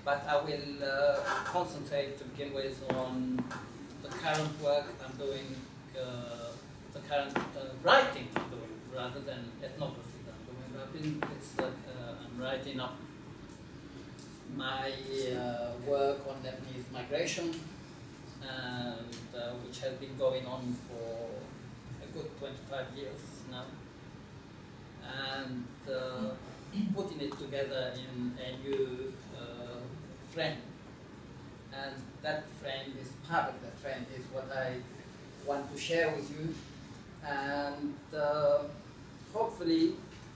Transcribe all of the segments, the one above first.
but I will concentrate to begin with on the current work I'm doing, the current writing I'm doing, rather than ethnography that I'm doing. I'm writing up my work on Lebanese migration, and which has been going on for a good 25 years now, and putting it together in a new frame. And that frame is part of that frame is what I want to share with you, and hopefully,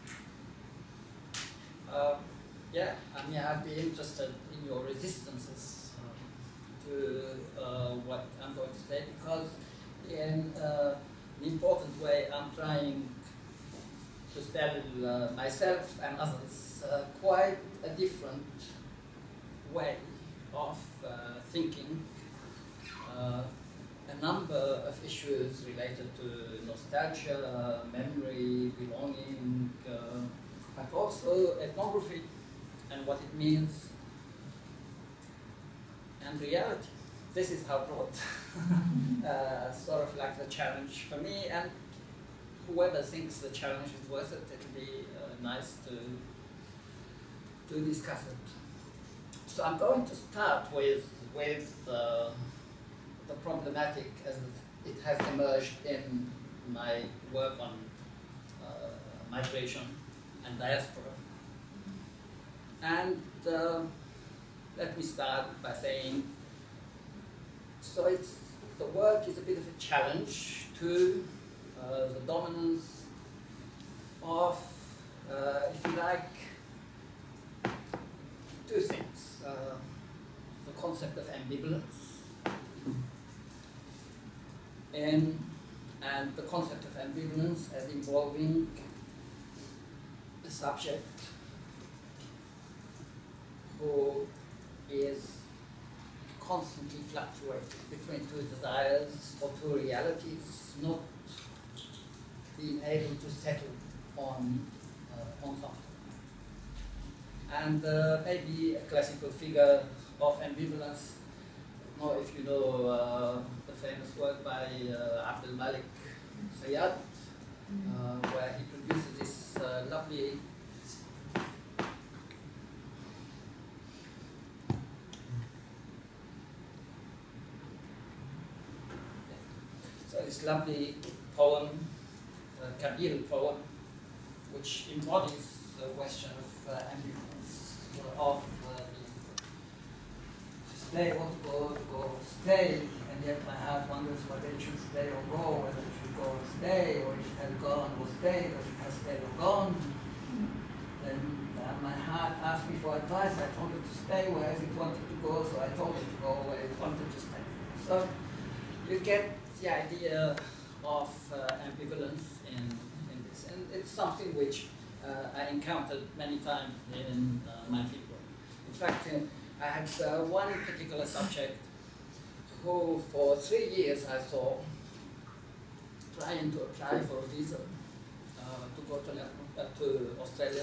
yeah, I mean, I'd be interested in your resistances to what I'm going to say, because in an important way I'm trying to tell myself and others quite a different way of thinking a number of issues related to nostalgia, memory, belonging, but also ethnography and what it means, and reality. This is how broad, sort of like the challenge for me, and whoever thinks the challenge is worth it, it'll be nice to discuss it. So I'm going to start with the problematic as it has emerged in my work on migration and diaspora. And let me start by saying, so the work is a bit of a challenge to the dominance of, if you like, two things. The concept of ambivalence and the concept of ambivalence as involving a subject who is constantly fluctuating between two desires or two realities, not being able to settle on something. And maybe a classical figure of ambivalence, I don't know if you know the famous work by Abdul Malik Sayyad, where he produces this lovely poem, Kabir poem, which embodies the question of ambivalence, of stay, want to go, stay, and yet my heart wonders whether it should stay or go, whether it should go or stay, or if it has gone or stayed, or if it has stayed or gone. Then my heart asked me for advice. I told it to stay wherever it wanted to go, so I told it to go where it wanted to stay. So you get the idea of ambivalence in this, and it's something which I encountered many times in my fieldwork. In fact, I had one particular subject who, for 3 years, I saw trying to apply for a visa to go to Australia,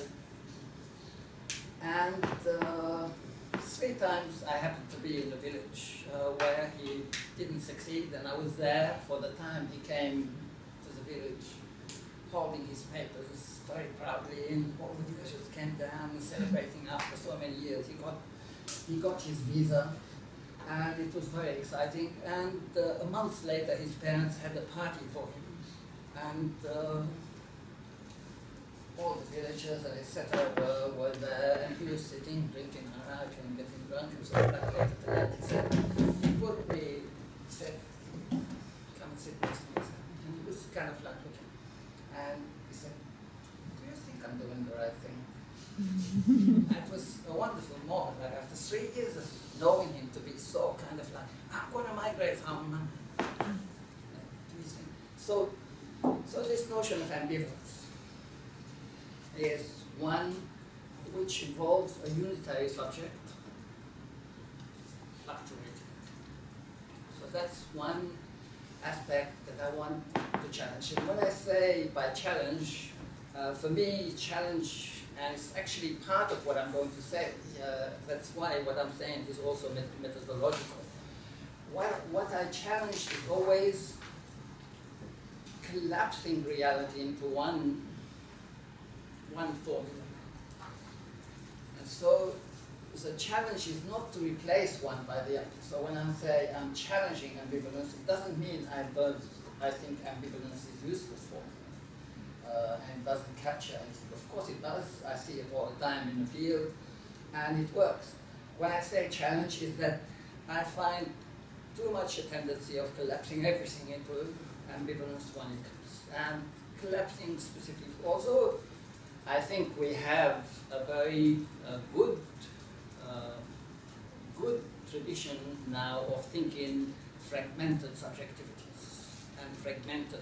and 3 times I happened to be in a village where he didn't succeed, and I was there for the time he came to the village, holding his papers very proudly, and all the villagers came down celebrating after so many years. He got his visa, and it was very exciting. And a month later, his parents had a party for him, and all the villagers and etc. were there, and he was sitting, drinking arak and getting drunk, and so like later to that, he said, he said, come and sit next to me, and he was kind of like looking, and he said, do you think I'm doing the right thing? It was a wonderful moment, like after 3 years of knowing him to be so kind of like, I'm going to migrate home. So this notion of ambivalence is one which involves a unitary subject fluctuating. So that's one aspect that I want to challenge. And when I say by challenge, for me, challenge and it's actually part of what I'm going to say. That's why what I'm saying is also methodological. What I challenge is always collapsing reality into one formula. And so the challenge is not to replace one by the other. So when I say I'm challenging ambivalence, it doesn't mean I think ambivalence is useless for me and doesn't capture anything. Of course it does. I see it all the time in the field, and it works. When I say challenge, is that I find too much a tendency of collapsing everything into ambivalence when it comes, and collapsing specifically. Also, I think we have a very good tradition now of thinking fragmented subjectivities and fragmented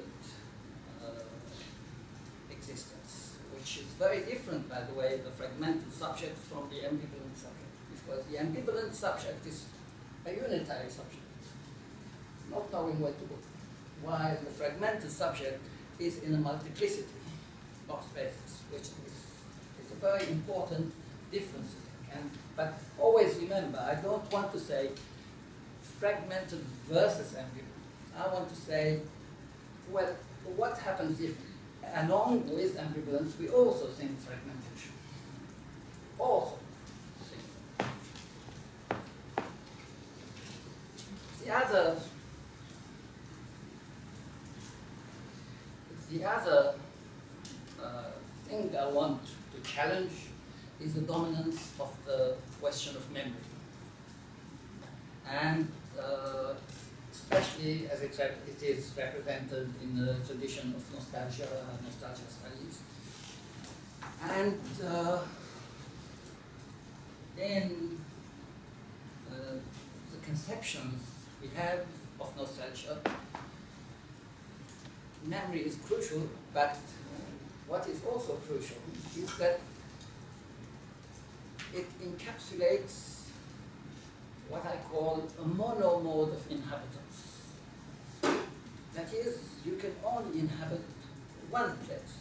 existence, which is very different, by the way, the fragmented subject from the ambivalent subject, because the ambivalent subject is a unitary subject, not knowing where to go, while the fragmented subject is in a multiplicity of spaces, which is a very important difference. But always remember, I don't want to say fragmented versus ambivalent. I want to say, well, what happens if, along with ambivalence, we also think fragmentation? Also think. The other thing I want to challenge is the dominance of the question of memory. And especially as it is represented in the tradition of nostalgia studies. And in the conceptions we have of nostalgia, memory is crucial, but what is also crucial is that it encapsulates what I call a mono-mode of inhabitants. That is, you can only inhabit one place,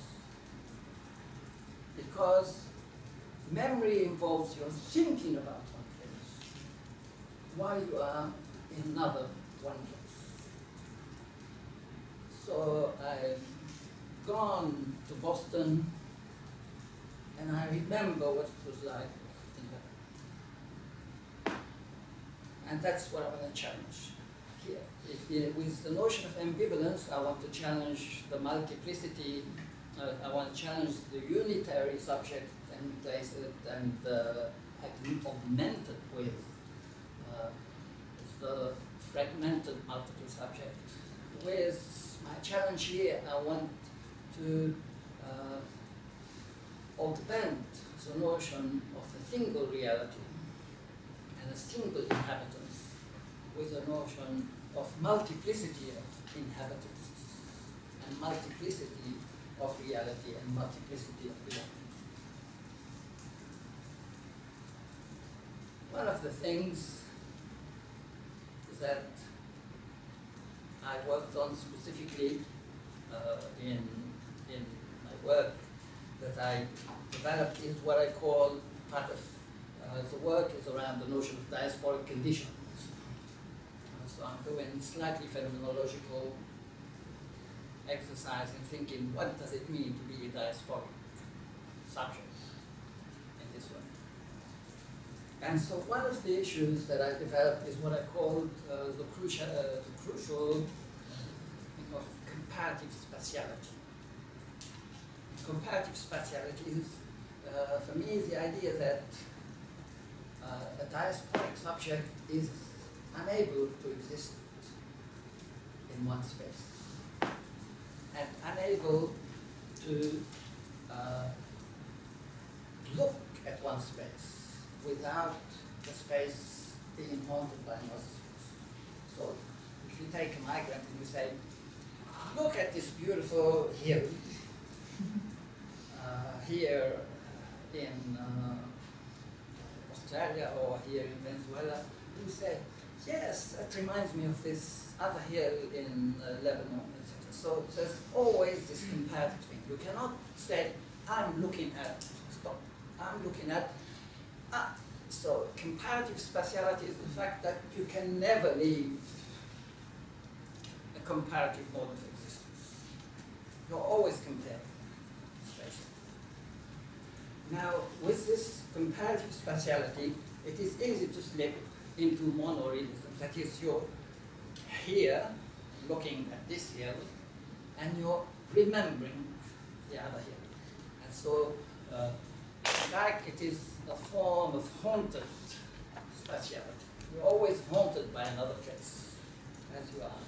because memory involves your thinking about one place while you are in another one place. So I've gone to Boston, and I remember what it was like in Lebanon. And that's what I want to challenge here. With the notion of ambivalence, I want to challenge the multiplicity. I want to challenge the unitary subject and replace it, and augment it with the fragmented multiple subject. With my challenge here, I want to augment the notion of a single reality and a single inhabitants with a notion of multiplicity of inhabitants and multiplicity of reality and multiplicity of reality. One of the things that I worked on specifically in my work that I developed is what I call part of the work is around the notion of diasporic conditions. So I'm doing slightly phenomenological exercise in thinking, what does it mean to be a diasporic subject in this way? And so one of the issues that I developed is what I call the crucial thing of comparative spatiality. Comparative spatiality is, for me, is the idea that a diasporic subject is unable to exist in one space and unable to look at one space without the space being haunted by another space. So if you take a migrant and you say, look at this beautiful hill here in Australia or here in Venezuela, you say, yes, that reminds me of this other hill in Lebanon, etc. So there's always this comparative thing. You cannot say, I'm looking at, stop. I'm looking at. So comparative spatiality is the fact that you can never leave a comparative mode of existence. You're always comparing spaces. Now, with this comparative spatiality, it is easy to slip into mono-realism. That is, you're here, looking at this hill, and you're remembering the other hill. And so, like it is a form of haunted spatiality. You're always haunted by another place, as you are.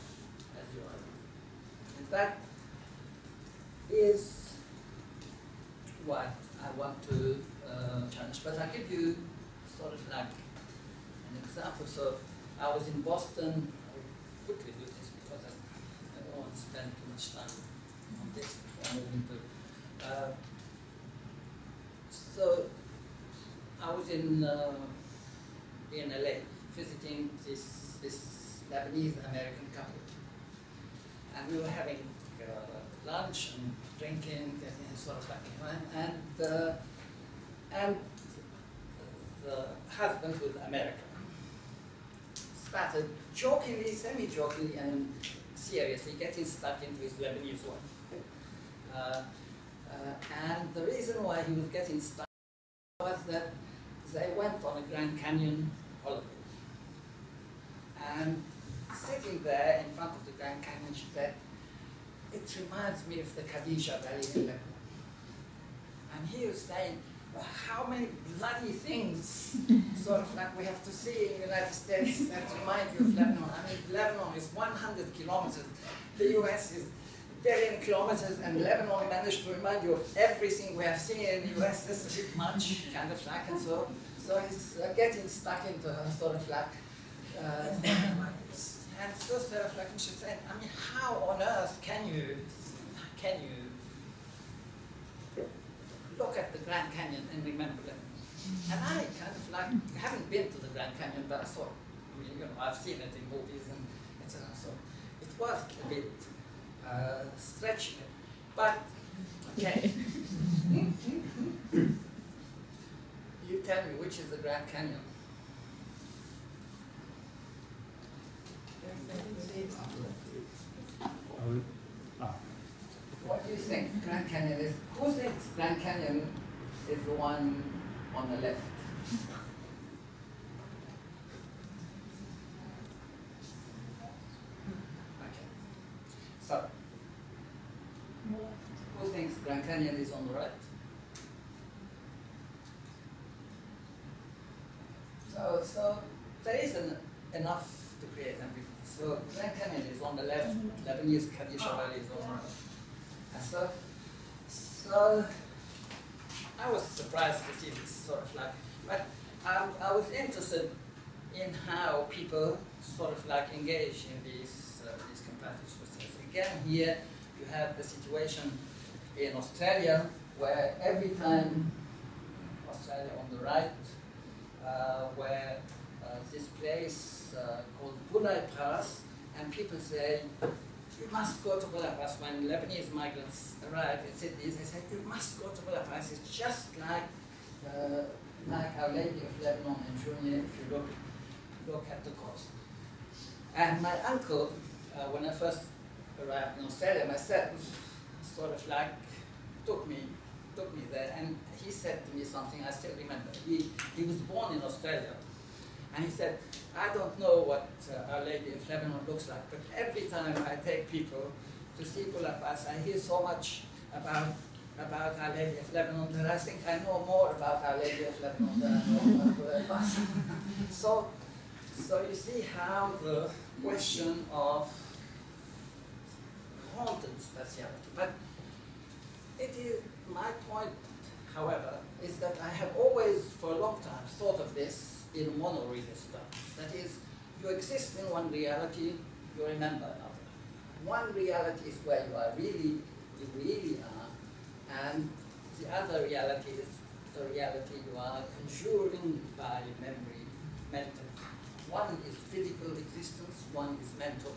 And that is what I want to challenge. But I'll give you sort of like an example. So I was in Boston. I'll quickly do this because I don't want to spend too much time on this before moving to. So I was in LA visiting this Lebanese American couple, and we were having lunch and drinking and sort of like, and the husband was American. Started jokingly, semi-jokingly, and seriously getting stuck into his Lebanese wife. And the reason why he was getting stuck was that they went on a Grand Canyon holiday. And sitting there in front of the Grand Canyon, she said, "It reminds me of the Khadija Valley in Lebanon." And he was saying, well, how many bloody things sort of like we have to see in the United States that remind you of Lebanon. I mean, Lebanon is 100 kilometers. The US is a billion kilometers, and Lebanon managed to remind you of everything we have seen in the US. This is a bit much, kind of like, and so he's getting stuck into a sort of like, and so sort of like, and she's saying, I mean, how on earth can you look at the Grand Canyon and remember them? And I kind of like, haven't been to the Grand Canyon, but I thought, I mean, you know, I've seen it in movies and etc. So it was a bit stretching it. But, okay. You tell me, which is the Grand Canyon? What do you think Grand Canyon is? Who thinks Grand Canyon is the one on the left? Okay. So, who thinks Grand Canyon is on the right? So there isn't enough to create ambiguity. So Grand Canyon is on the left, Lebanese Khadija Valley is on the right. And so I was surprised to see this sort of like, but I was interested in how people sort of like engage in these comparative processes. Again, here you have the situation in Australia where every time Australia on the right, where this place called Bulai Pass, and people say, you must go to Bulai Pass. When Lebanese migrants arrive in cities, they say, you must go to Bulai Pass. It's just like Our Lady of Lebanon in Junior, if you look at the coast. And my uncle, when I first arrived in Australia, myself sort of like took me there, and he said to me something I still remember. He was born in Australia, and he said, I don't know what Our Lady of Lebanon looks like, but every time I take people to see Bulai Pass, I hear so much about Our Lady of Lebanon that I think I know more about Our Lady of Lebanon than I know about Bulai Pass. So you see how the question of haunted spatiality, but it is my point, however, is that I have always, for a long time, thought of this in a mono-realist terms. That is, you exist in one reality, you remember another. One reality is where you really are, and the other reality is the reality you are conjuring by memory, mentally. One is physical existence, one is mental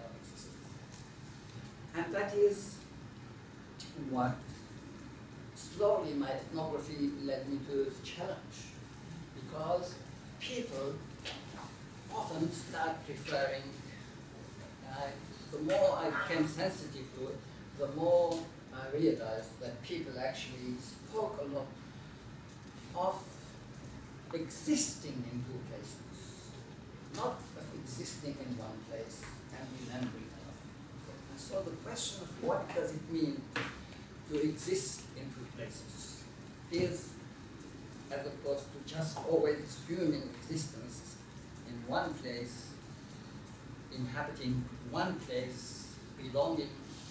existence. And that is what slowly my ethnography led me to the challenge, because people often start preferring, the more I became sensitive to it, the more I realized that people actually spoke a lot of existing in two places, not of existing in one place and remembering another. And so the question of what does it mean to exist in two places is, as opposed to just always assuming existence in one place, inhabiting one place, belonging,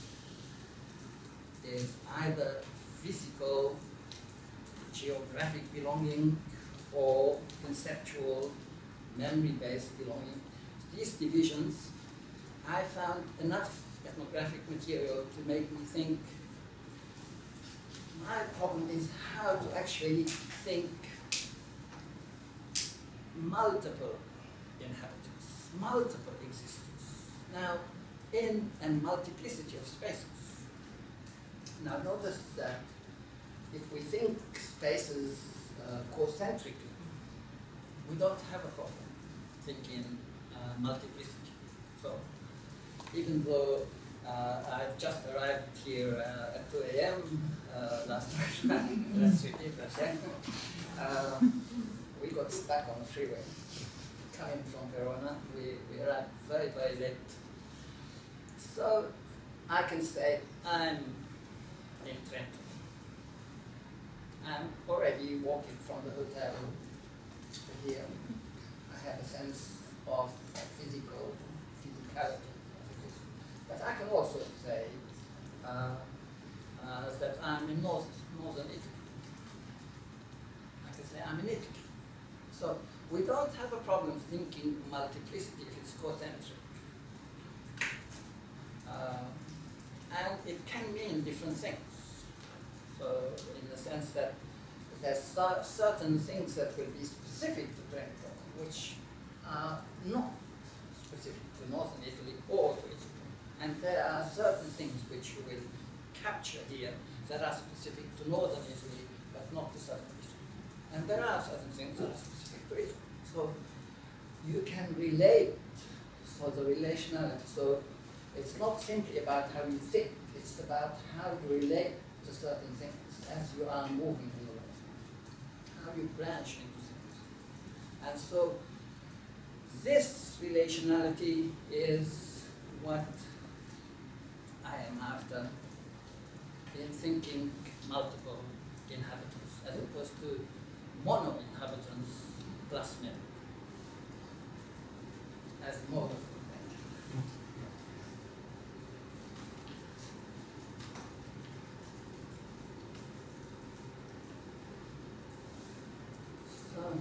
is either physical, geographic belonging, or conceptual, memory-based belonging. These divisions, I found enough ethnographic material to make me think, my problem is how to actually think multiple inhabitants, multiple existence, now in a multiplicity of spaces. Now notice that if we think spaces concentrically, we don't have a problem thinking multiplicity. So even though I've just arrived here at 2 a.m. Last night, let's repeat that, yeah? We got stuck on the freeway coming from Verona. We arrived very, very late. So I can say I'm in Trento. I'm already walking from the hotel to here. I have a sense of physicality. But I can also say that I'm in northern Italy. I can say I'm in Italy. So we don't have a problem thinking multiplicity if it's concentric. And it can mean different things. So in the sense that there's certain things that will be specific to Trento, which are not specific to northern Italy or to Italy. And there are certain things which you will capture here that are specific to northern Italy, but not to southern Italy. And there are certain things that are specific to Italy. So you can relate, so the relationality. So it's not simply about how you think, it's about how you relate to certain things as you are moving in the world, how you branch into things. And so this relationality is what I am after in thinking multiple inhabitants, as opposed to mono-inhabitants plus memory as mode of thinking. So,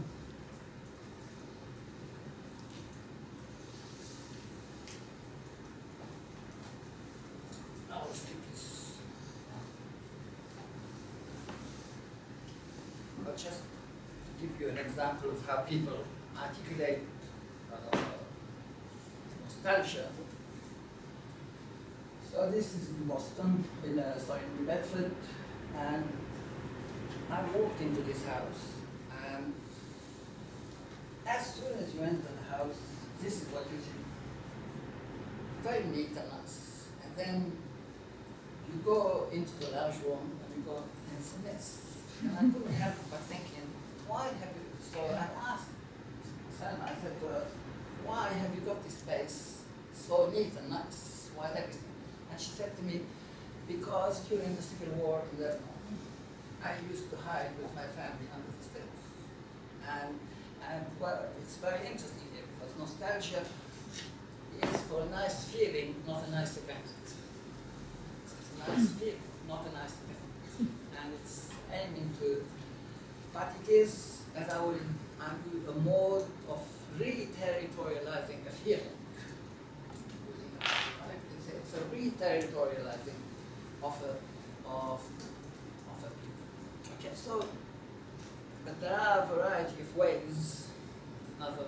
I'll skip this. But just to give you an example of how people articulate nostalgia. So this is in Boston, in New Bedford, and I walked into this house, and as soon as you enter the house, this is what you see. Very neat and nice. And then you go into the lounge room and you go, it's a mess. And I couldn't help but thinking, why have you, so I asked Salma, I said to her, why have you got this space so neat and nice, while everything? And she said to me, because during the Civil War in Lebanon, I used to hide with my family under the stairs. And well, it's very interesting here, because nostalgia is for a nice feeling, not a nice event. It's a nice feeling, not a nice event. And it's aiming to, but it is, as I will argue, a mode of re-territorializing a feeling. It's a re-territorializing of a people. Okay, so, but there are a variety of ways, another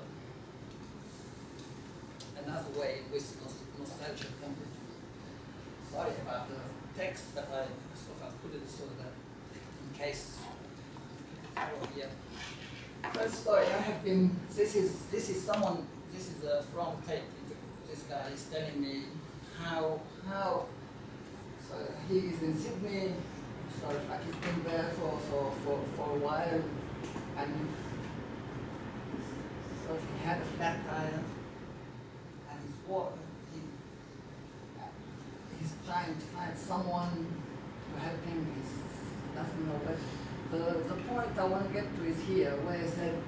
way in which nostalgia comes into it. Sorry about the text, but I sort of put it so that in case over here. First story I have been. This is someone. This is a from tape. This guy is telling me how. So he is in Sydney. Sort of like he's been there for a while, and so he had a flat tire, and he's trying to find someone to help him. He doesn't know what. The point I want to get to is here, where he said,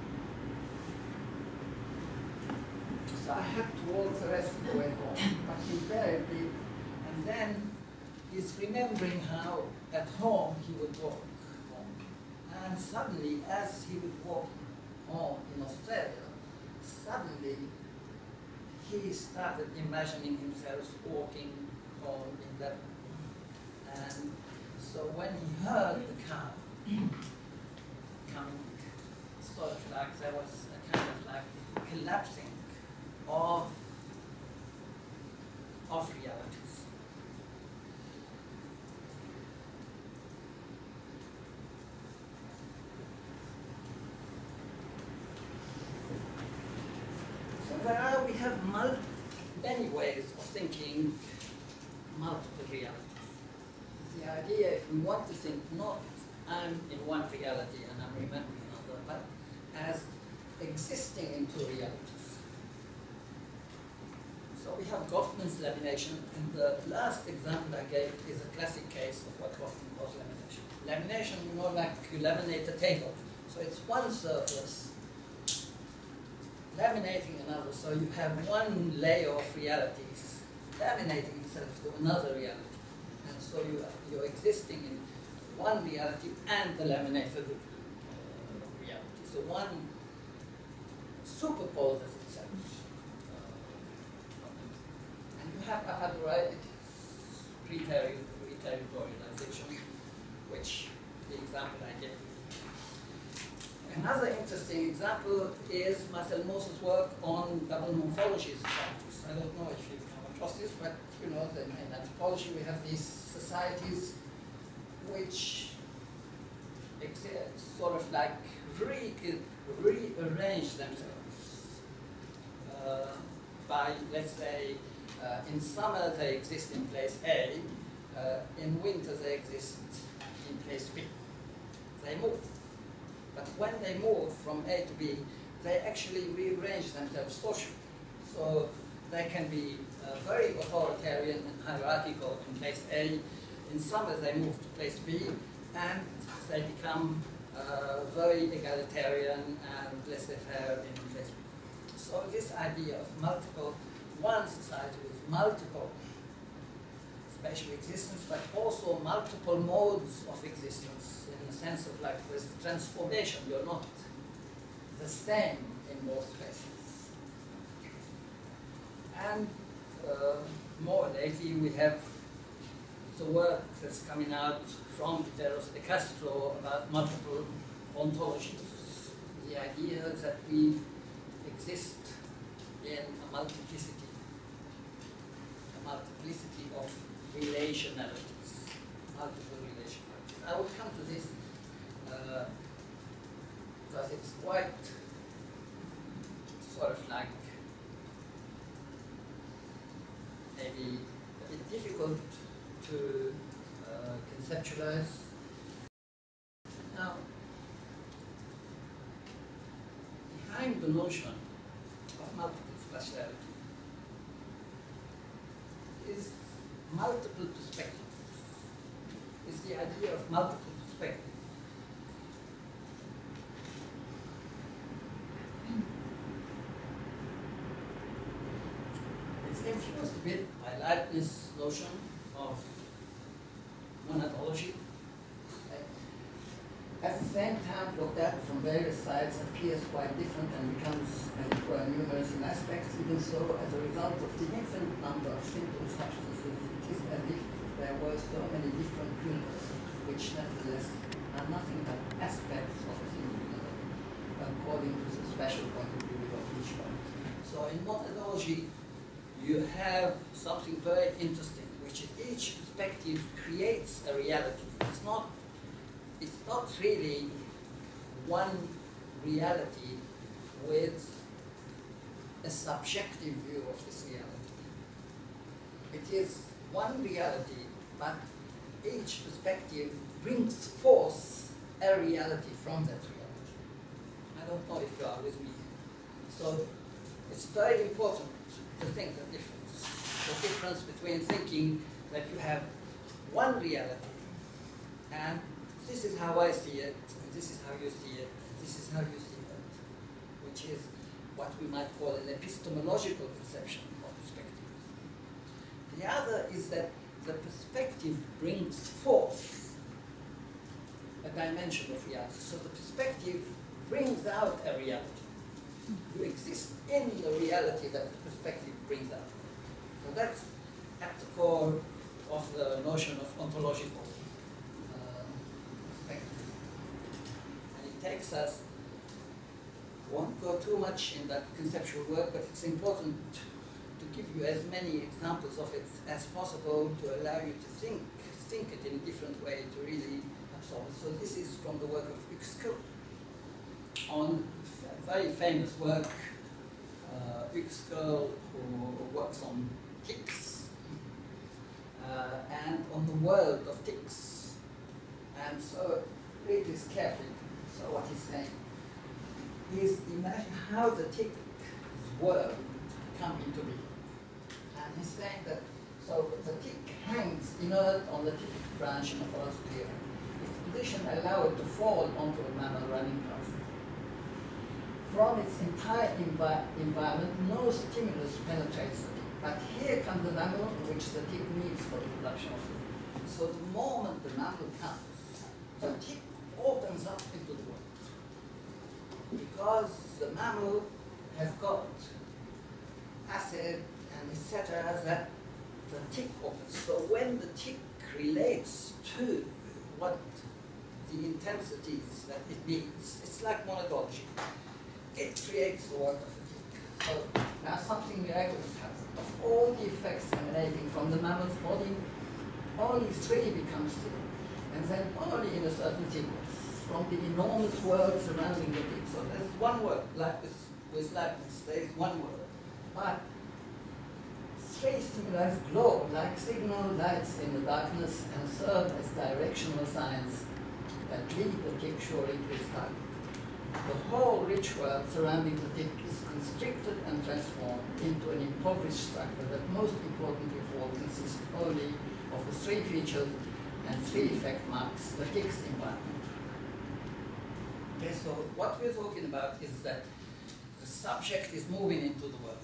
so I have to walk the rest of the way home, but invariably, and then he's remembering how at home he would walk home. And suddenly, as he would walk home in Australia, suddenly he started imagining himself walking home in Lebanon. And so when he heard the car coming, sort of like there was a kind of like collapsing of realities. So we have many ways of thinking multiple realities. The idea, if we want to think not I'm in one reality and I'm remembering another, but as existing in two realities. So we have Goffman's lamination, and the last example I gave is a classic case of what Goffman calls lamination. Lamination, you know, like you laminate a table. So it's one surface laminating another, so you have one layer of realities laminating itself to another reality. And so you're existing in one reality and the laminated reality. So one superposes itself. And you have a pre-territorialization, which the example I gave. Another interesting example is Marcel Mauss's work on double morphology societies. I don't know if you've come across this, but you know, in anthropology we have these societies which sort of like rearrange themselves by, let's say, in summer they exist in place A, in winter they exist in place B. They move. But when they move from A to B, they actually rearrange themselves socially. So they can be very authoritarian and hierarchical in place A. In summer they move to place B, and they become very egalitarian and laissez-faire in place B. So this idea of one society with multiple spatial existence, but also multiple modes of existence, in the sense of like with transformation, you're not the same in both places. And more lately, we have the work that's coming out from Viteros de Castro about multiple ontologies. The idea that we exist in a multiplicity of relationalities, multiple relationalities. I will come to this because it's quite sort of like maybe a bit difficult to conceptualize. Now, behind the notion of multiple spatiality is multiple perspectives. Is the idea of multiple perspectives. It's influenced a bit by Leibniz's notion of monadology. At the same time, looked at from various sides, appears quite different and becomes, as it were, numerous in aspects. Even so, as a result of the infinite number of simple substances, it is as if there were so many different universes, which nevertheless are nothing but aspects of a single universe, according to the special point of view of each one. So in monadology, you have something very interesting, which is each perspective creates a reality. It's not it's not really one reality with a subjective view of this reality. It is one reality, but each perspective brings forth a reality from that reality. I don't know if you are with me. So it's very important to think the difference between thinking that you have one reality, and this is how I see it, and this is how you see it, and this is how you see it, which is what we might call an epistemological conception of perspective. The other is that the perspective brings forth a dimension of reality. So the perspective brings out a reality. You exist in the reality that the perspective brings out. So that's at the core of the notion of ontological perspective. And it takes us, won't go too much in that conceptual work, but it's important to give you as many examples of it as possible to allow you to think it in a different way, to really absorb it. So this is from the work of Uxkal on a very famous work, Uxkal, who works on ticks and on the world of ticks. And so read this carefully. So what he's saying is, imagine how the tick's world come into being. And he's saying that, so the tick hangs inert on the tick branch in a forest clearing. Its position allows it to fall onto a mammal running past. From its entire environment, no stimulus penetrates the tick. But here comes the mammal which the tick needs for the production of food. So the moment the mammal comes, the tick opens up into the world. Because the mammal has got acid and etc. that the tick opens. So when the tick relates to what the intensities that it needs, it's like mono-realism. It creates the world of the tick. So now something miraculous happens. Of all the effects emanating from the mammal's body, only 3 become still. And then only in a certain sequence, from the enormous world surrounding the tick. So there's one word, like with Lebanese, there is one word. But 3 stimuli glow like signal lights in the darkness and serve as directional signs that lead the tick surely to its target. The whole rich world surrounding the tick is constricted and transformed into an impoverished structure that, most importantly of all, consists only of the 3 features and 3 effect marks, the tick's environment. Okay, so what we're talking about is that the subject is moving into the world.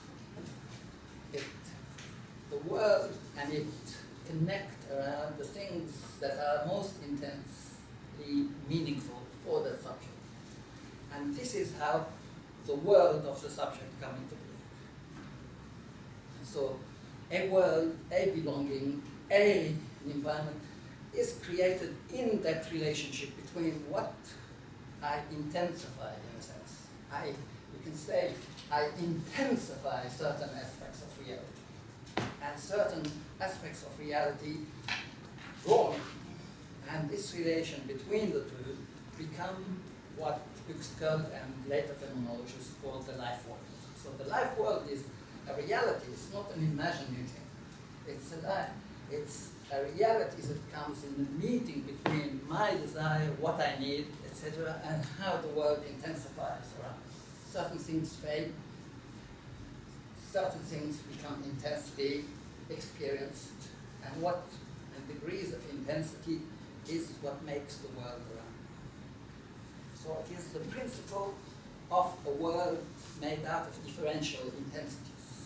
The world and it connect around the things that are most intensely meaningful for the subject. And this is how the world of the subject comes into being. And so a world, a belonging, an environment is created in that relationship between what I intensify, in a sense. You can say, I intensify certain aspects of reality. And certain aspects of reality draw me. And this relation between the two become what Uxkal and later phenomenologists call the life world. So the life world is a reality, it's not an imaginary thing. It's a reality that comes in the meeting between my desire, what I need, etc., and how the world intensifies around. Certain things fade, certain things become intensely experienced, and degrees of intensity is what makes the world around. So it is the principle of a world made out of differential intensities.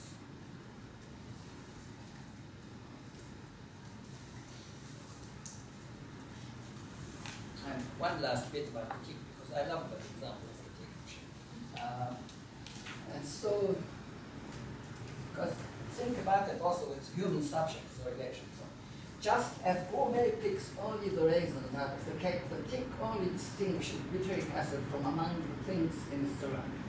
And one last bit about the tick, because I love that example of the tick. And so, because think about it also with human subjects relation. So, just as gourmet picks only the raisins out of the cake, the tick only distinguishes butyric acid from among the things in its surroundings.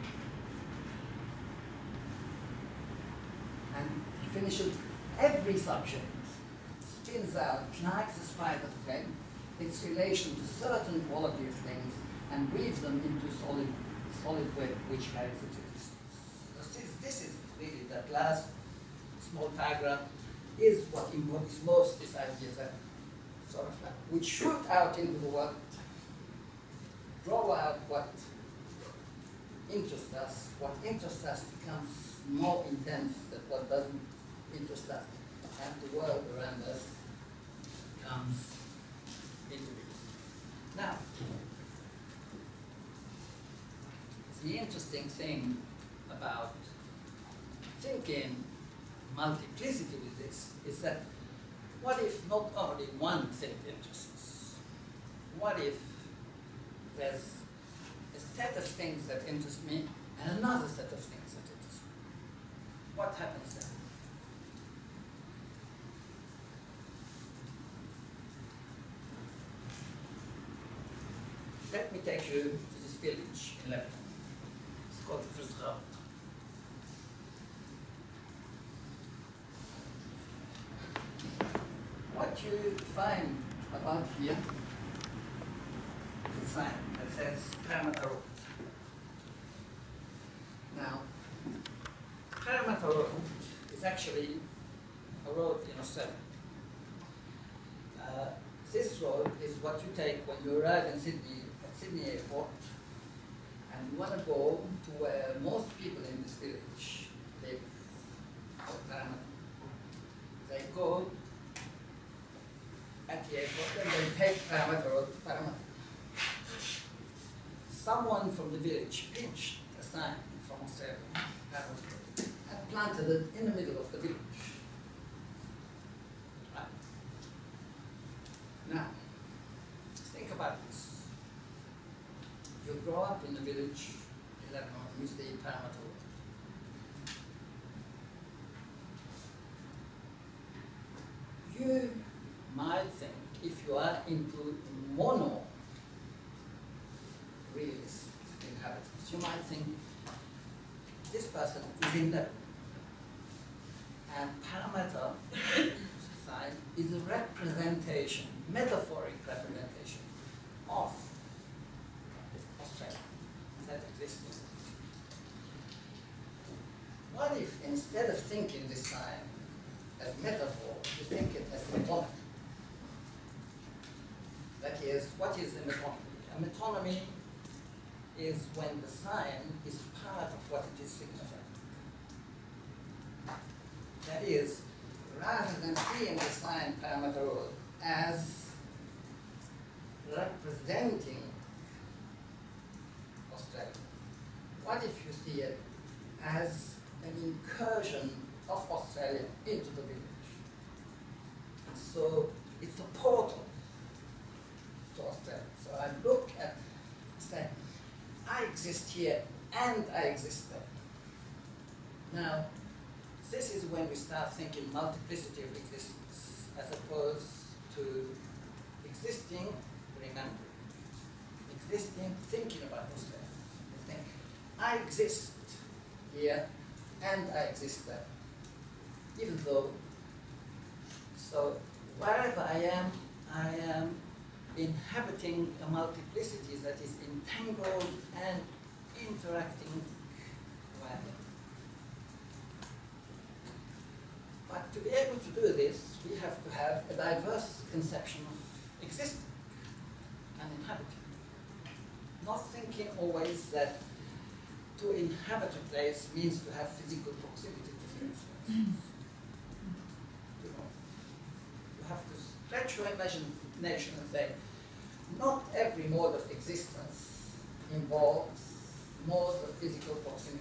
And he finishes, every subject spins out like the spider thread its relation to certain quality of things and weaves them into solid web which carries its existence. This is really that last small paragraph is what embodies most this idea that sort of like we shoot out into the world, draw out what interests us. What interests us becomes more intense than what doesn't interest us, and the world around us comes into it. Now, the interesting thing about thinking multiplicity with this is that what if not only one thing interests us? What if there's a set of things that interest me and another set of things that interest me? What happens then? Let me take you to this village in Lebanon. It's called Frowning. What you find above here is a sign that says Parameter Road. Now, Parameter Road is actually a road in Australia. This road is what you take when you arrive in Sydney, at Sydney Airport, and you want to go to where most people in this village live, Parameter. They go at the airport and they take Parameter Road to Parameter. Someone from the village pinched a sign from Australia, Parameter Road, and planted it in the middle of the village. Right? Now, think about this. You grow up in a village in Lebanon, you see Parameter Road. You might think, if you are into mono-realist inhabitants, you might think this person is in Lebanon. And parameter sign is a representation, metaphoric representation of Australia that exists. What if instead of thinking this sign as metaphor, you think it as metonymy? That is, what is a metonymy? A metonymy is when the sign is part of what it is signifying. That is, rather than seeing the sign Parameter Road as representing Australia, what if you see it as an incursion of Australia into the village? And so it's a portal to Australia. So I look at, say, I exist here and I exist there. Now, this is when we start thinking multiplicity of existence as opposed to existing, remembering. Existing, thinking about Australia. You think, I exist here and I exist there. Even though, so wherever I am inhabiting a multiplicity that is entangled and interacting with it. But to be able to do this, we have to have a diverse conception of existing and inhabiting. Not thinking always that to inhabit a place means to have physical proximity to things. You know, you have to stretch your imagination and say, not every mode of existence involves modes of physical proximity.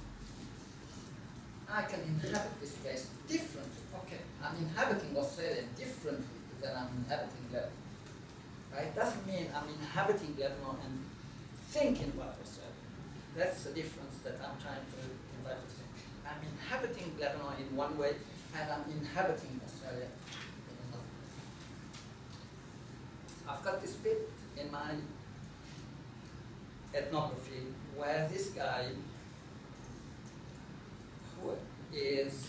I can inhabit this place differently. Okay, I'm inhabiting Australia differently than I'm inhabiting Lebanon. Right? Doesn't mean I'm inhabiting Lebanon and thinking about Australia. That's the difference that I'm trying to invite you to think. I'm inhabiting Lebanon in one way, and I'm inhabiting Australia in another way. I've got this bit in my ethnography where this guy, who is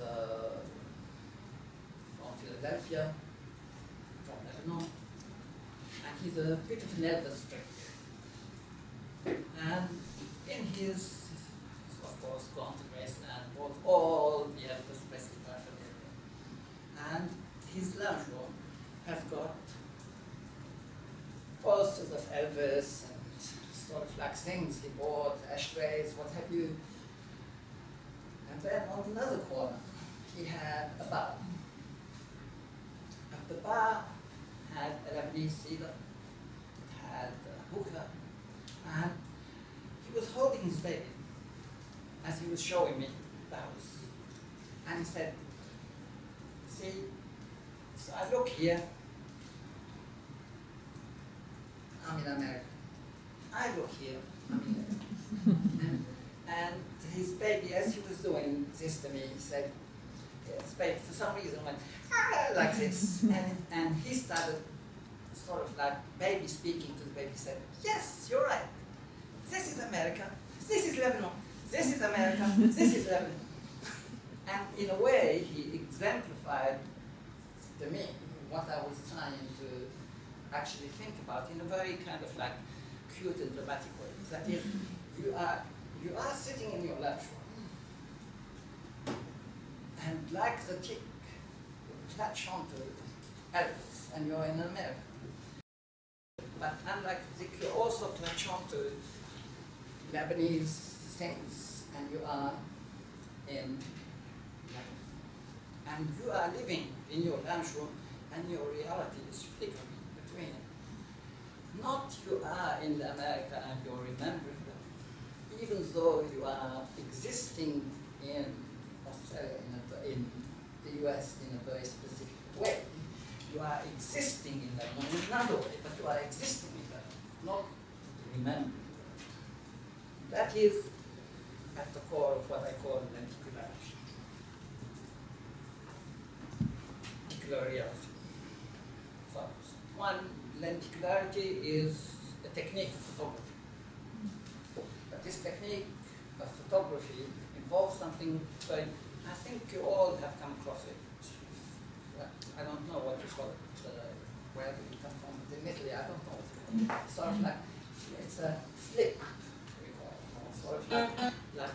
from Philadelphia, from Lebanon, he's a bit of an Elvis freak. And in his, of course, gone to Graceland, bought all the Elvis Presley paraphernalia. And his lounge room has got posters of Elvis and sort of like things he bought, ashtrays, what have you. And then on another corner, he had a bar. And the bar had a Lebanese cedar, it had a hookah, and he was holding his baby as he was showing me the house. And he said, see, so I look here, I'm in America. I look here, I'm in America. And his baby, as he was doing this to me, he said, his baby, for some reason, went, ah, like this. And he started sort of like baby speaking to the baby, said, yes, you're right. This is America. This is Lebanon. This is America. This is Lebanon. And in a way, he exemplified to me what I was trying to actually think about in a very kind of like cute and dramatic way. That is, you are sitting in your lecture, and like the tick, you clutch onto Elvis, and you're in America. But unlike the tick, you also clutch onto Lebanese things, and you are in Lebanon. And you are living in your lunchroom, and your reality is flickering between it. Not you are in America and you're remembering them, even though you are existing in Australia, in the US in a very specific way. You are existing in them in another way, but you are existing in them, not remembering them. That is at the core of what I call lenticularity. Lenticular reality. First, one, lenticularity is a technique of photography. But this technique of photography involves something very, I think you all have come across it. Well, I don't know what you call it, where do you come from? In Italy, I don't know what you call it. Sort of like, it's a flip, we call it. Sort of like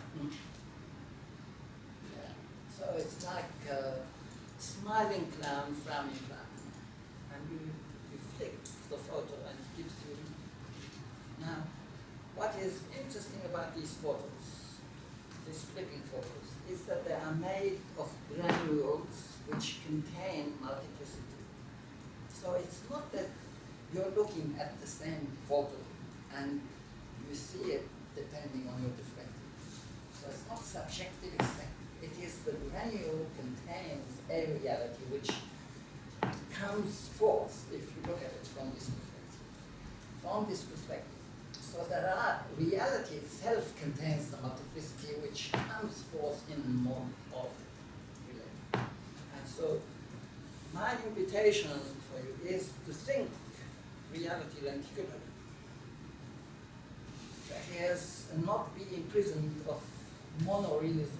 yeah. So it's like a smiling clown, frowning clown. And you flick the photo and it gives you. Now, what is interesting about these photos, these flipping photos, is that they are made of granules which contain multiplicity. So it's not that you're looking at the same photo and you see it depending on your perspective. So it's not subjective extent. It is the granule contains a reality which comes forth if you look at it from this perspective. From this perspective. So reality itself contains the multiplicity which comes forth in the moment of reality. And so my invitation for you is to think reality lenticularly. That is, not be imprisoned of mono-realism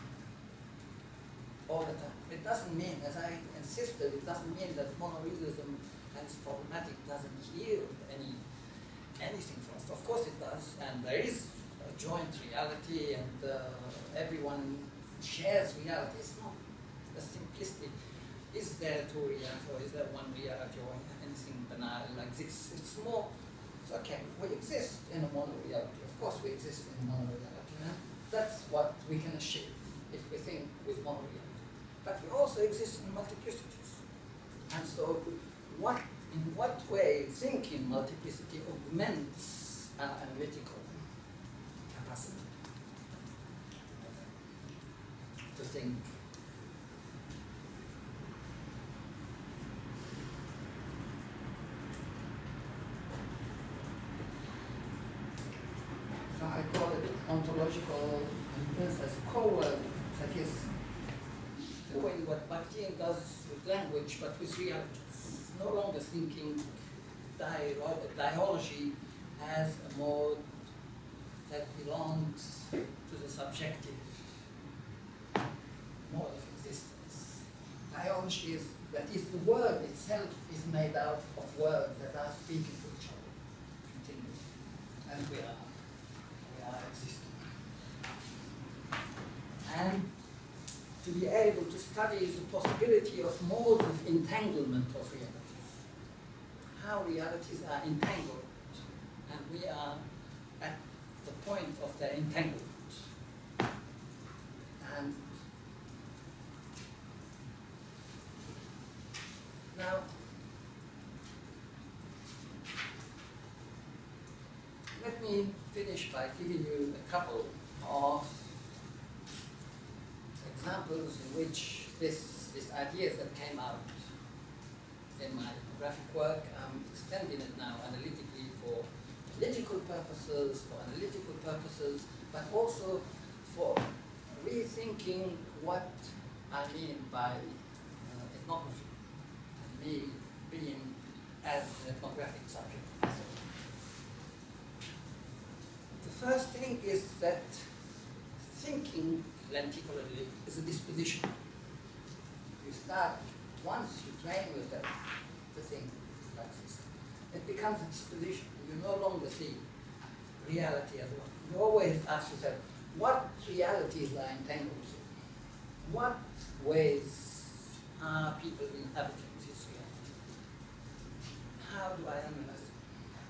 all the time. It doesn't mean, as I insisted, it doesn't mean that mono-realism and its problematic doesn't yield anything for us. Of course it does, and there is a joint reality, and everyone shares reality. It's not a simplistic, is there two realities, or is there one reality, or anything banal like this. It's more, it's okay, we exist in a mono-reality. Of course we exist in a mono-reality. Yeah? That's what we can achieve if we think with mono-reality. But we also exist in multiplicities. And so in what way thinking multiplicity augments our analytical capacity to think. So I call it ontological as co-learning, that is doing what Bakhtin does with language, but with reality. It's no longer thinking dialogy as a mode that belongs to the subjective mode of existence. Dialogy is That is, the world itself is made out of words that are speaking to each other continuously, and we are existing. And to be able to study the possibility of modes of entanglement of realities, how realities are entangled, and we are at the point of their entanglement. And now, let me finish by giving you a couple of examples in which these ideas that came out in my graphic work, I'm extending it now analytically for political purposes, but also for rethinking what I mean by ethnography, and me being as an ethnographic subject myself. The first thing is that thinking lenticularly is a disposition. You start, once you train yourself to think like this, it becomes a disposition. You no longer see reality as one. You always ask yourself, what realities are entangled in? What ways are people inhabiting this reality? How do I analyze it?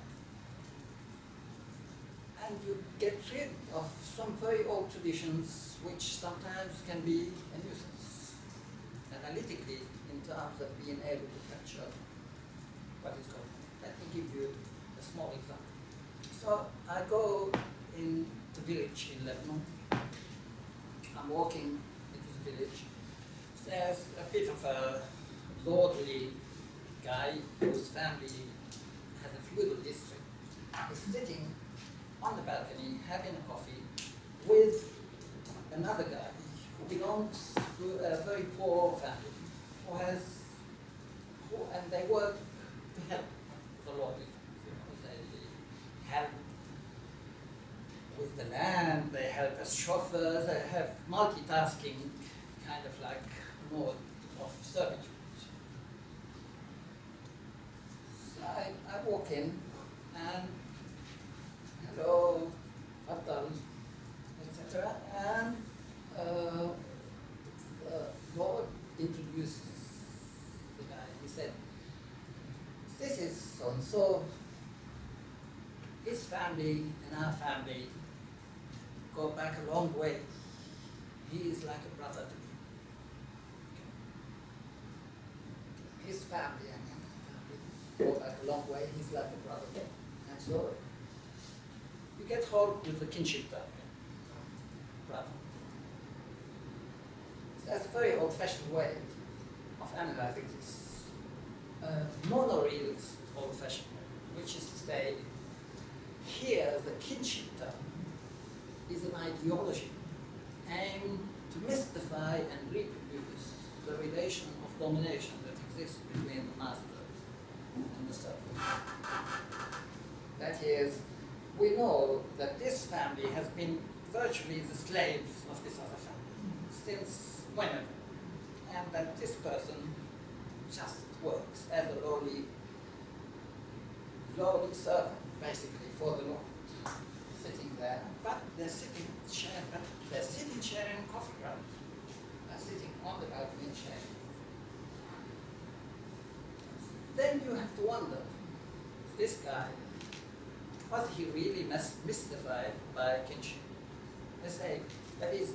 And you get rid of some very old traditions which sometimes can be a nuisance, analytically, in terms of being able to capture what is going on. Let me give you a small example. So I go in the village in Lebanon. I'm walking into the village. There's a bit of a lordly guy whose family has a feudal district. He's sitting on the balcony having a coffee with another guy who belongs to a very poor family, and they work to help the lordly family. They help with the land, they help as chauffeurs, they have multitasking kind of like mode of servitude. So I walk in and hello, Fatal, etc. And the Lord introduced the guy. He said, this is so-and-so. His family and our family go back a long way. He is like a brother to me. His family and my family go back a long way. He's like a brother. And so you get hold with the kinship term, brother. So that's a very old-fashioned way of analyzing this. Mono-realism, old-fashioned way, which is to say, here the kinship term is an ideology aimed to mystify and reproduce the relation of domination that exists between the master and the servant. That is, we know that this family has been virtually the slaves of this other family since whenever, and that this person just works as a lowly servant, basically, for the Lord, sitting there. But they're sitting sharing coffee, right? They're sitting on the balcony sharing. Then you have to wonder, this guy, was he really mystified by kinship? They say, that is,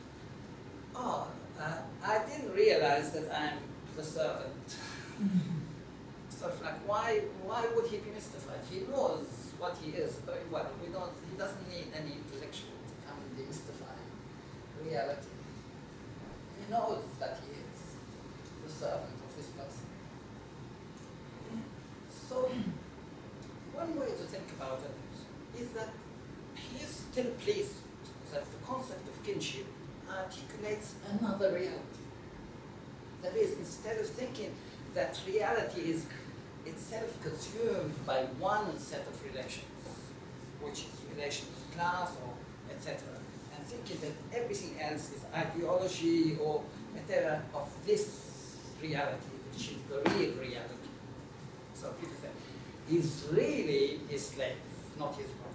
I didn't realize that I'm the servant. Sort of like, why would he be mystified? He knows what he is very well. He doesn't need any intellectual to come and demystify reality. He knows that he is the servant of this person. So, one way to think about it is that he is still pleased that the concept of kinship articulates another reality. That is, instead of thinking that reality is itself consumed by one set of relations, which is relations of class or etc., and thinking that everything else is ideology or etc. of this reality, which is the real reality. So people say, he's really his slave, not his brother.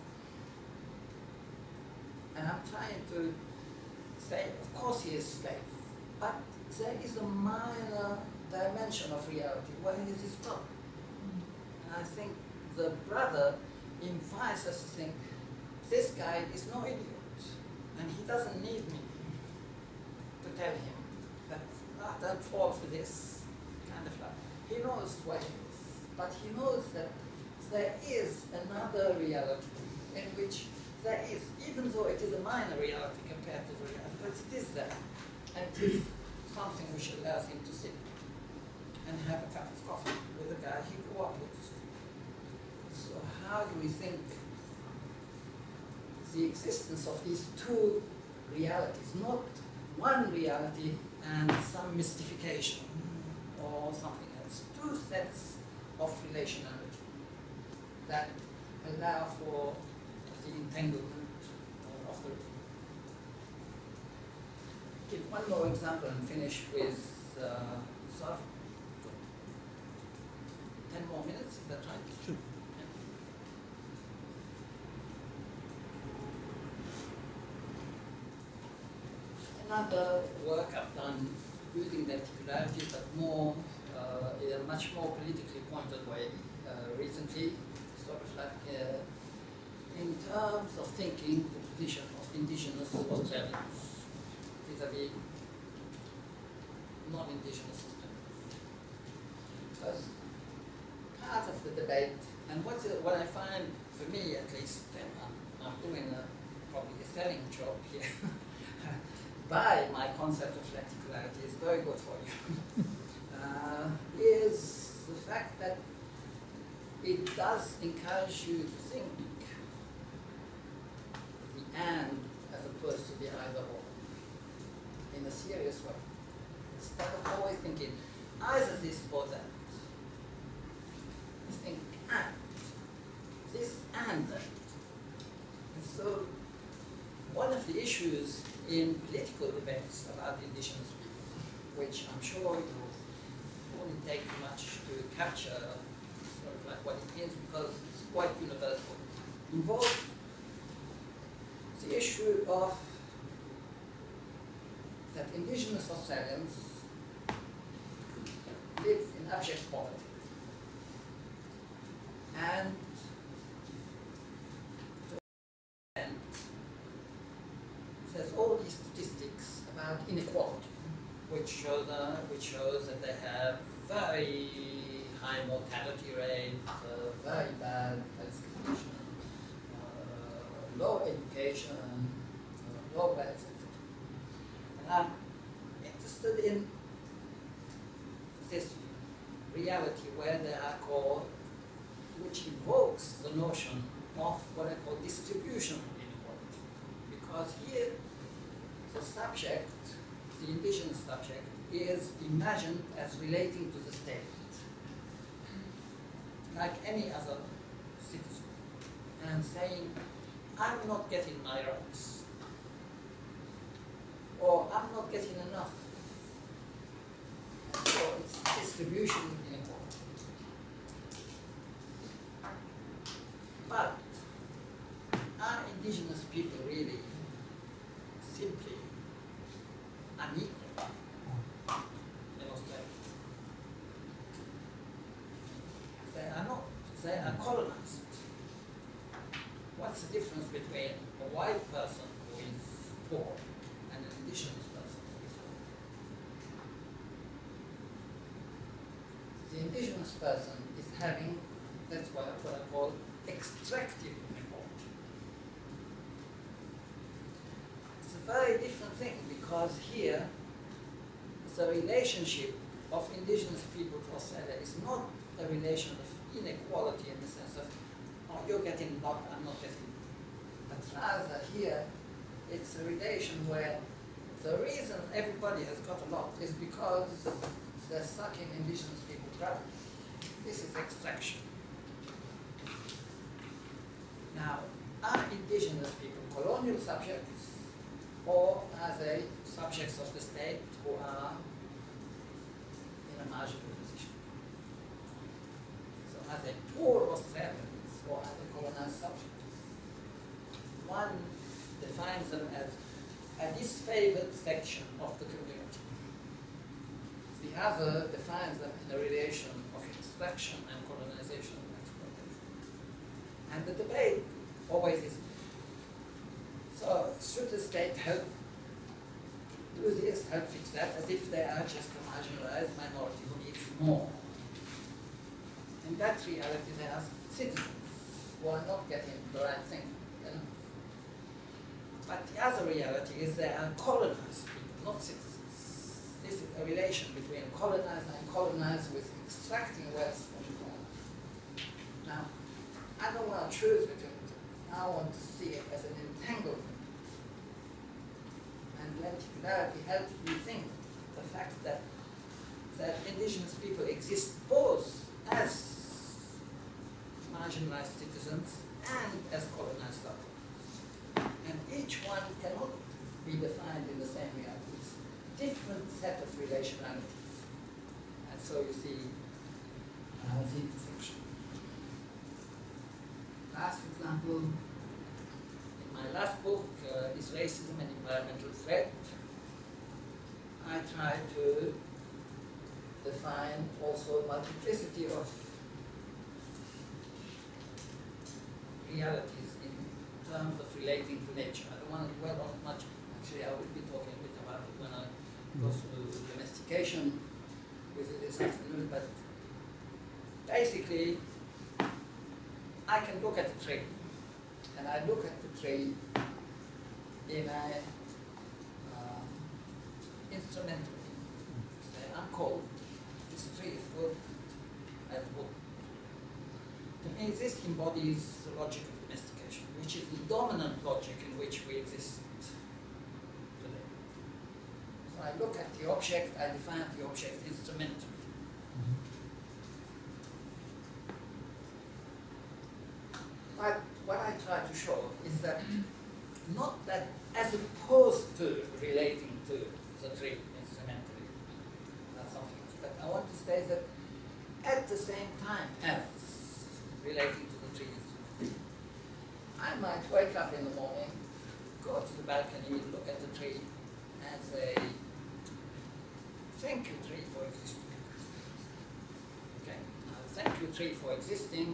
And I'm trying to say, of course he is slave, but there is a minor dimension of reality where he is his brother. And I think the brother invites us to think, this guy is no idiot, and he doesn't need me to tell him that, don't fall for this kind of love. He knows what it is, but he knows that there is another reality in which there is, even though it is a minor reality compared to the reality, but it is there, and it is something which allows him to sit and have a cup of coffee with a guy he grew up with. So how do we think the existence of these two realities, not one reality and some mystification or something else, two sets of relationality that allow for the entanglement of the real. Give one more example and finish with sort of 10 more minutes, is that right? Sure. Another work I've done using lenticularity, but more in a much more politically pointed way recently, sort of like in terms of thinking the position of indigenous Australians vis-a-vis non-indigenous Australians. Because part of the debate, and what I find, for me at least, and I'm doing probably a selling job here, by my concept of lenticularity is very good for you, is the fact that it does encourage you to think the and as opposed to the either or in a serious way. Instead of always thinking either this or that, you think and, this and that. And so one of the issues in political debates about indigenous people, which I'm sure it won't take much to capture sort of like what it means because it's quite universal, involves the issue of that indigenous Australians live in abject poverty. And there's all these statistics about inequality, which shows that they have very high mortality rate, very bad health condition, low education, low wealth, etc. And I'm interested in this reality where they are called, which invokes the notion of what I call distribution inequality. Because here, the subject, the indigenous subject, is imagined as relating to the state, like any other citizen, and saying, I'm not getting my rights, or I'm not getting enough. So it's distribution inequality. But are indigenous people really simply unequal in Australia? They are not. They are colonized. What's the difference between a white person who is poor and an indigenous person who is poor? The indigenous person is having, that's what I call extractive inequality. It's a very different thing because here the relationship of indigenous people to Australia is not a relation of inequality in the sense of, oh, you're getting a lot, I'm not getting. But rather here, it's a relation where the reason everybody has got a lot is because they're sucking indigenous people dry. This is extraction. Now, are indigenous people colonial subjects, or are they subjects of the state who are in a marginal position? as a poor Australians or as a colonized subjects. One defines them as a disfavored section of the community. The other defines them in a relation of extraction and colonization and exploitation. And the debate always is, so should the state help do this, help fix that, as if they are just a marginalized minority who needs more. In that reality, they are citizens who are not getting the right thing. You know? But the other reality is they are colonized people, not citizens. This is a relation between colonized and colonized with extracting wealth from the colonized. Now, I don't want to choose between the two. I want to see it as an entanglement. And lenticularity helps me think the fact that indigenous people exist both as marginalized citizens and as colonized subjects. And each one cannot be defined in the same realities. Different set of relationalities. And so you see the intersection. Last example, in my last book, Is Racism an Environmental Threat? I try to define also multiplicity of realities in terms of relating to nature. I don't want to dwell on it much. Actually, I will be talking a bit about it when I go through domestication with you this afternoon. But basically, I can look at the tree, and I look at the tree in a instrumental. I'm cold. This tree is good. I have wood. To me, this embodies the logic of domestication, which is the dominant logic in which we exist today. So I look at the object, I define the object instrumentally. But what I try to show is that not that as opposed to relating to the tree instrumentally, or something else, but I want to say that at the same time as relating to the tree instrumentally, I might wake up in the morning, go to the balcony, look at the tree, and say, thank you, tree, for existing. Okay? Now, thank you, tree, for existing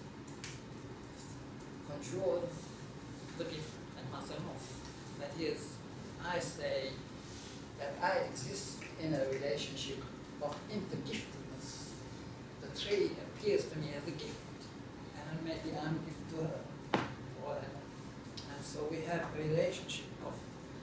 conjures the gift and muscles. That is, I say that I exist in a relationship of intergiftedness. The tree appears to me as a gift, and maybe I'm a gift to her, or whatever. And so we have a relationship of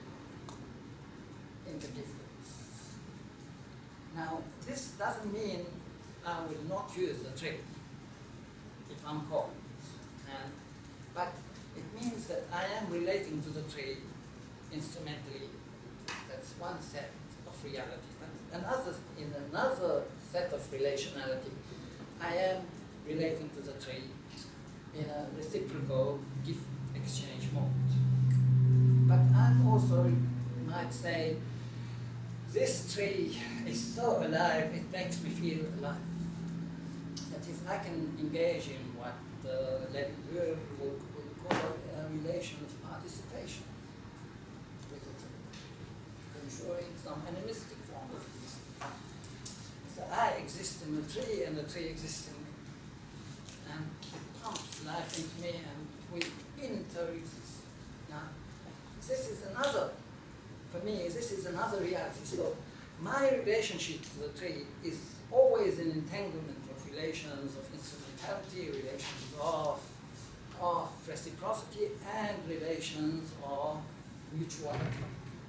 intergiftedness. Now, this doesn't mean I will not use the tree if I'm called. But it means that I am relating to the tree instrumentally. That's one set of reality. But in another set of relationality, I am relating to the tree in a reciprocal gift exchange mode. But I also might say, this tree is so alive, it makes me feel alive. That is, I can engage in what Lenticular would call a relation of participation with the tree, conjuring some animistic form of existence. So I exist in the tree, and the tree exists in me. And it pumps life into me, and we inter-exist. Now, this is another, for me, this is another reality. So my relationship to the tree is always an entanglement of relations of instrumentality, relations of reciprocity, and relations of mutuality.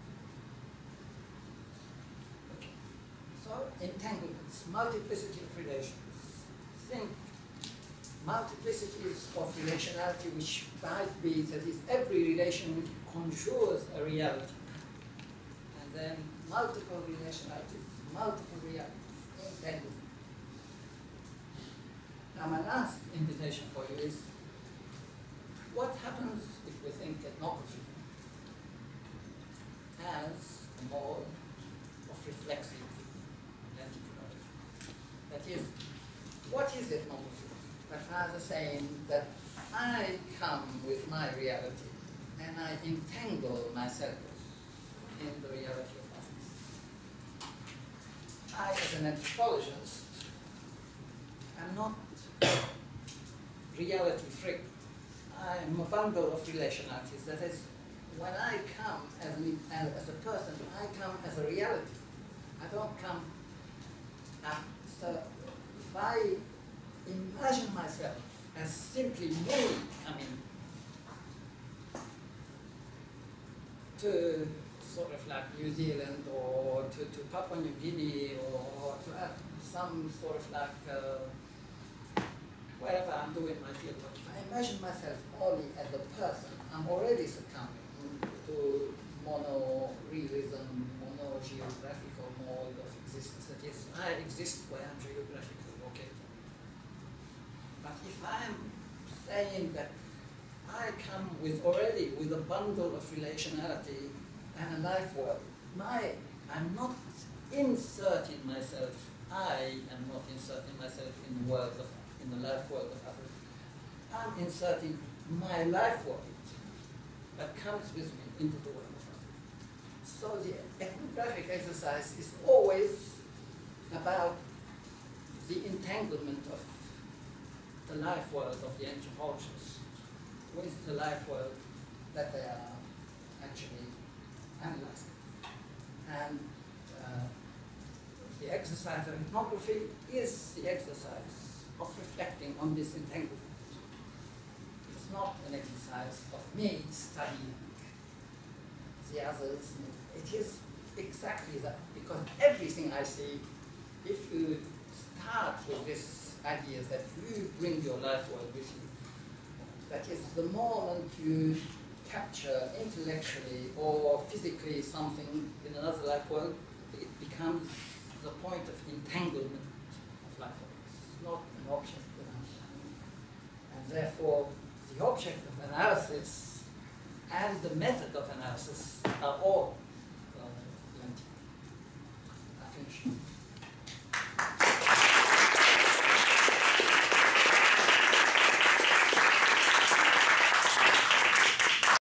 Okay. So entanglements, multiplicity of relations. Think multiplicities of relationality, which might be that is every relation conjures a reality. And then multiple relationalities, multiple realities, entanglement. Now my last invitation for you is, what happens if we think ethnography as a mode of reflexive lenticularity? That is, what is ethnography? rather saying that I come with my reality and I entangle myself in the reality of others. I, as an anthropologist, am not reality free. I am a bundle of relationalities. That is, when I come as a person, I come as a reality. I don't come after. If I imagine myself as simply me coming to sort of like New Zealand or to Papua New Guinea or to some sort of like wherever I'm doing my fieldwork, if I imagine myself only as a person, I'm already succumbing to mono-realism, mono-geographical mode of existence. That is, I exist where I'm geographically located. But if I'm saying that I come already with a bundle of relationality and a life world, I'm not inserting myself, I am not inserting myself in the life world of others. I'm inserting my life world that comes with me into the world of others. So the ethnographic exercise is always about the entanglement of the life world of the anthropologists with the life world that they are actually analyzing. And the exercise of ethnography is the exercise of reflecting on this entanglement. It's not an exercise of me studying the others. It is exactly that, because everything I see, if you start with this idea that you bring your life world with you, that is, the moment you capture intellectually or physically something in another life world, it becomes the point of entanglement of life world. It's not an object of understanding. And therefore, the object of analysis and the method of analysis are all lenticular. I finished.